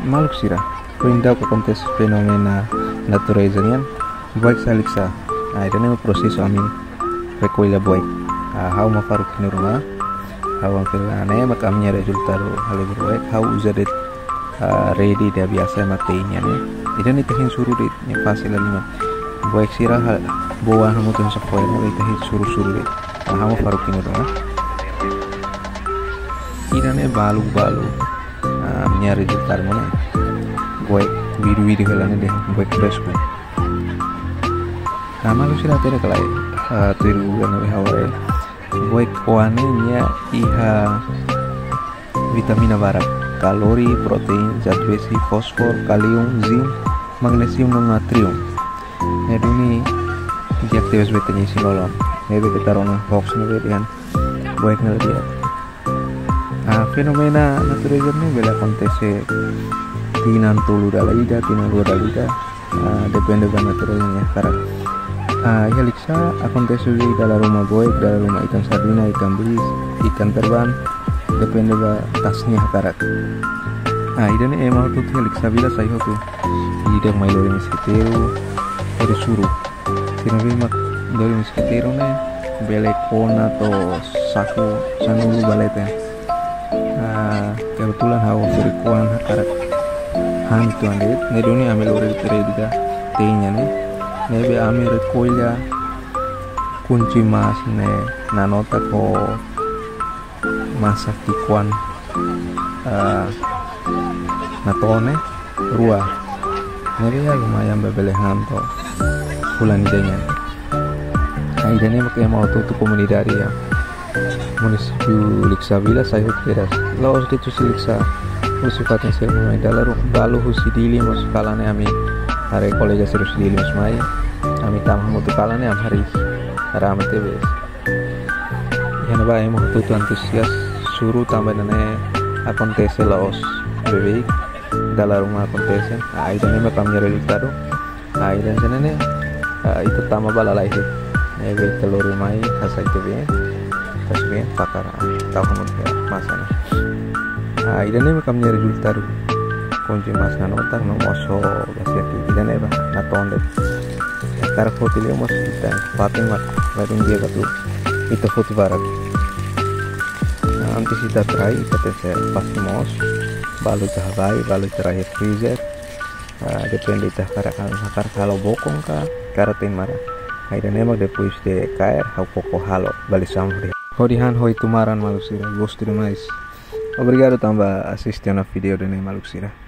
Maluk sira kuinda ko kontes fenomena naturalizayan baik saliksa idane proses amin rekoila baik how mafaruk ni rumah how angkelane makamnya resultado hal baik how uzadet ready dia biasa mateinya ne idane tahin suruh dit yang fasil lima baik sira bawa hamutun sapoy mo tahin suruh dit how mafaruk ni rumah idane balu nyari resultado mo ne baik video helane deh baik respo kama lu sila tere kalai tiru gana hawai baik oane nya iha vitamina barat kalori protein zat besi fosfor kalium zinc magnesium dan natrium neduni diaktifas betanya silolom nebe ketarona box nebe dengan baik nela dia fenomena naturalism ni bela kontese tinan tulu dalida tinan luar dalida depende dari naturalnya karena Heliksa acontece dalam rumah boy, dalam rumah ikan sardina, ikan belis, ikan terbang, depende dari tasnya karat. Idane emang tuh Heliksa bila saya tuh, ida mai lori mosquitero, ori suruh. Kinabi mak lori mosquitero ne, belekona to saku sanulu balete. Kebetulan hawa berikuan karat. Han itu ande, ne doni amel lori terediga, tehnya ne. Nebe amir koilya kunci mas ne nanota ko masak tikuan natone rua nebe ya lumayan bebelehan to bulan idenya idenya pakai mau tuh komunidari ya munisipio liksa bila saya teras laos itu siliksa sifatnya saya mulai dalam balu husidili masuk kalane ami hari kolega serius di Limus Mai kami tamah mutukalan ya hari ramai tebes yang apa yang mau tuh antusias suruh tambah nene akontese laos bebek dalam rumah akontese itu nih makam nyari listado itu sana itu tambah balalai sih nebe telur mai kasa itu bien pakar tahu mungkin masana itu nih makam nyari listado kunci mas nanotak no moso basi kita neba natonde kar foto le mos kita pating mat badung dia batu itu foto barat nanti kita try kita tes pasti mos balu cahabai balu terakhir freezer depende tah kar kalau bokong ka karatin mara aida nema depois de cair hau pouco halo bali sambre hodihan hoi tumaran malusira gostei mais obrigado tambah assistir na video de Maluxira.